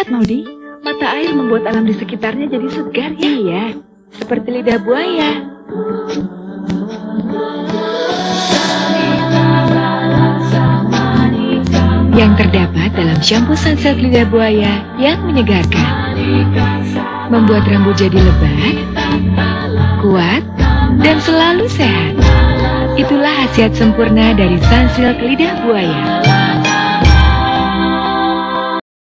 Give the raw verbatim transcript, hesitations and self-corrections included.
Lihat, Maudi, mata air membuat alam di sekitarnya jadi segar ya. Iya, seperti lidah buaya. Yang terdapat dalam shampoo Sunsilk lidah buaya yang menyegarkan, membuat rambut jadi lebat, kuat, dan selalu sehat. Itulah khasiat sempurna dari Sunsilk lidah buaya.